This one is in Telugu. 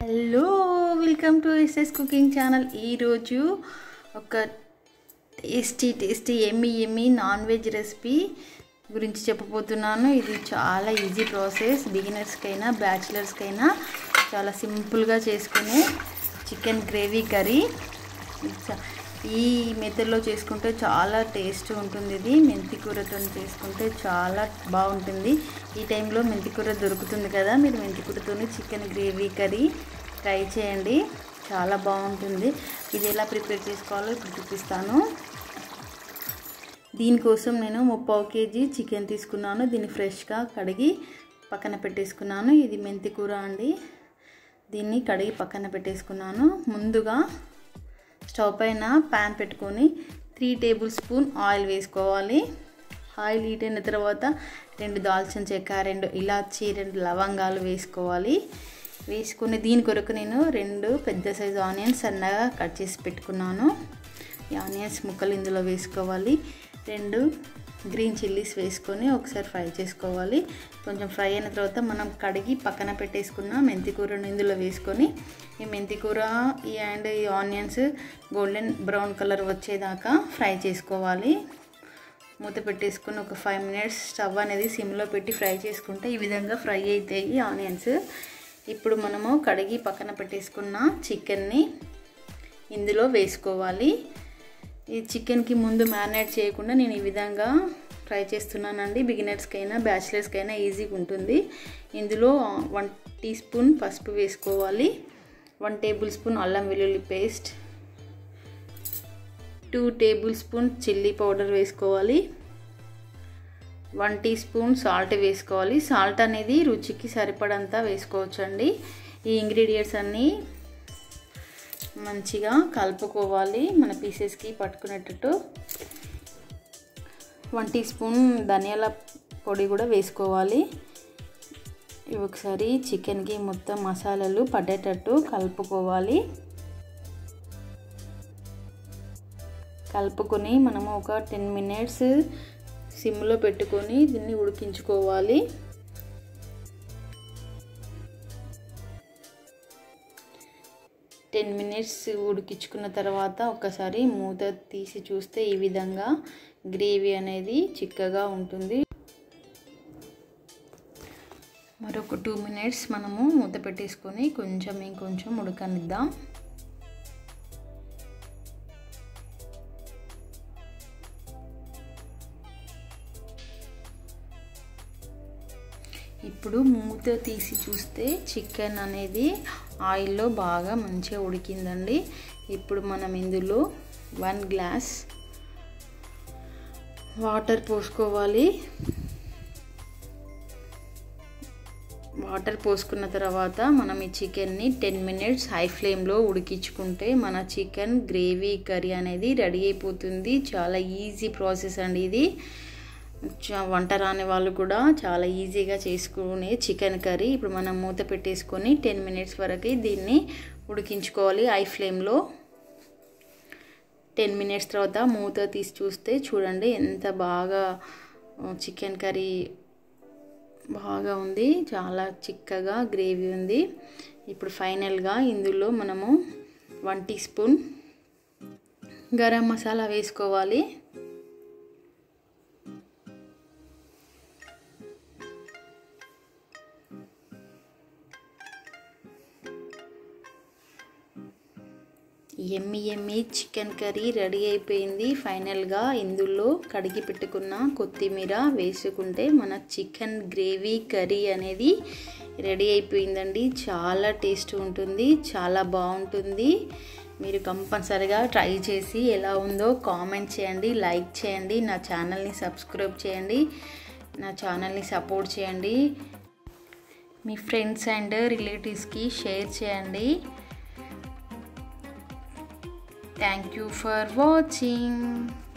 Hello welcome to SS cooking channel. ఈరోజు ఒక టేస్టీ ఎమ్మి నాన్ వెజ్ రెసిపీ గురించి చెప్పబోతున్నాను. ఇది చాలా ఈజీ ప్రాసెస్. బిగినర్స్కైనా బ్యాచిలర్స్కైనా చాలా సింపుల్గా చేసుకునే చికెన్ గ్రేవీ కర్రీ. ఈ మెథడ్లో చేసుకుంటే చాలా టేస్ట్ ఉంటుంది. ఇది మెంతి కూరతో చేసుకుంటే చాలా బాగుంటుంది. ఈ టైంలో మెంతి కూర దొరుకుతుంది కదా, మీరు మెంతి కూరతో చికెన్ గ్రేవీ కర్రీ ట్రై చేయండి, చాలా బాగుంటుంది. ఇది ఎలా ప్రిపేర్ చేసుకోవాలో ఇప్పుడు చూపిస్తాను. దీనికోసం నేను 3/4 kg చికెన్ తీసుకున్నాను. దీన్ని ఫ్రెష్గా కడిగి పక్కన పెట్టేసుకున్నాను. ఇది మెంతి కూర అండి. దీన్ని కడిగి పక్కన పెట్టేసుకున్నాను. ముందుగా స్టవ్ పైన ప్యాన్ పెట్టుకొని 3 టేబుల్ స్పూన్ ఆయిల్ వేసుకోవాలి. ఆయిల్ హీట్ అయిన తర్వాత 2 దాల్చిన చెక్క, 2 ఇలాచి, 2 లవంగాలు వేసుకోవాలి. వేసుకుని దీని కొరకు నేను 2 పెద్ద సైజు ఆనియన్స్ సన్నగా కట్ చేసి పెట్టుకున్నాను. ఈ ఆనియన్స్ ముక్కలు ఇందులో వేసుకోవాలి. 2 గ్రీన్ చిల్లీస్ వేసుకొని ఒకసారి ఫ్రై చేసుకోవాలి. కొంచెం ఫ్రై అయిన తర్వాత మనం కడిగి పక్కన పెట్టేసుకున్న మెంతి కూరను ఇందులో వేసుకొని ఈ మెంతి కూర అండ్ ఈ ఆనియన్స్ గోల్డెన్ బ్రౌన్ కలర్ వచ్చేదాకా ఫ్రై చేసుకోవాలి. మూత పెట్టేసుకొని ఒక 5 మినిట్స్ స్టవ్ అనేది సిమ్లో పెట్టి ఫ్రై చేసుకుంటే ఈ విధంగా ఫ్రై అవుతాయి ఆనియన్స్. ఇప్పుడు మనము కడిగి పక్కన పెట్టేసుకున్న చికెన్ని ఇందులో వేసుకోవాలి. ఈ చికెన్కి ముందు మ్యారినేట్ చేయకుండా నేను ఈ విధంగా ఫ్రై చేస్తున్నానండి. బిగినర్స్కైనా బ్యాచిలర్స్కైనా ఈజీగా ఉంటుంది. ఇందులో 1 టీ స్పూన్ పసుపు వేసుకోవాలి. 1 టేబుల్ స్పూన్ అల్లం వెల్లుల్లి paste, 2 tablespoon chilli powder వేసుకోవాలి. 1 టీ స్పూన్ సాల్ట్ వేసుకోవాలి. సాల్ట్ అనేది రుచికి సరిపడంత వేసుకోవచ్చండి. ఈ ఇంగ్రీడియంట్స్ అన్నీ మంచిగా కలుపుకోవాలి, మన పీసెస్కి పట్టుకునేటట్టు. 1 టీ స్పూన్ ధనియాల పొడి కూడా వేసుకోవాలి. ఇవి ఒకసారి చికెన్కి మొత్తం మసాలాలు పడేటట్టు కలుపుకోవాలి. కలుపుకొని మనము ఒక 10 మినిట్స్ సిమ్లో పెట్టుకొని దీన్ని ఉడికించుకోవాలి. టెన్ మినిట్స్ ఉడికించుకున్న తర్వాత ఒకసారి మూత తీసి చూస్తే ఈ విధంగా గ్రేవీ అనేది చిక్కగా ఉంటుంది. మరొక 2 మినిట్స్ మనము మూత పెట్టేసుకొని ఇంకొంచెం ఉడకనిద్దాం. ఇప్పుడు మూత తీసి చూస్తే చికెన్ అనేది ఆయిల్లో బాగా మంచిగా ఉడికిందండి. ఇప్పుడు మనం ఇందులో 1 గ్లాస్ వాటర్ పోసుకోవాలి. వాటర్ పోసుకున్న తర్వాత మనం ఈ చికెన్ని 10 మినిట్స్ హై ఫ్లేమ్లో ఉడికించుకుంటే మన చికెన్ గ్రేవీ కర్రీ అనేది రెడీ అయిపోతుంది. చాలా ఈజీ ప్రాసెస్ అండి ఇది. వంట రాని వాళ్ళు కూడా చాలా ఈజీగా చేసుకునే చికెన్ కర్రీ. ఇప్పుడు మనం మూత పెట్టేసుకొని 10 మినిట్స్ వరకు దీన్ని ఉడికించుకోవాలి హై ఫ్లేమ్లో. 10 మినిట్స్ తర్వాత మూత తీసి చూస్తే చూడండి ఎంత బాగా చికెన్ కర్రీ బాగా ఉంది, చాలా చిక్కగా గ్రేవీ ఉంది. ఇప్పుడు ఫైనల్గా ఇందులో మనము 1 టీ స్పూన్ గరం మసాలా వేసుకోవాలి. ఎమ్మి చికెన్ కర్రీ రెడీ అయిపోయింది. ఫైనల్గా ఇందులో కడిగి పెట్టుకున్న కొత్తిమీర వేసుకుంటే మన చికెన్ గ్రేవీ కర్రీ అనేది రెడీ అయిపోయిందండి. చాలా టేస్ట్ ఉంటుంది, చాలా బాగుంటుంది. మీరు కంపల్సరిగా ట్రై చేసి ఎలా ఉందో కామెంట్ చేయండి, లైక్ చేయండి, నా ఛానల్ని సబ్స్క్రైబ్ చేయండి, నా ఛానల్ని సపోర్ట్ చేయండి, మీ ఫ్రెండ్స్ అండ్ రిలేటివ్స్కి షేర్ చేయండి. Thank you for watching.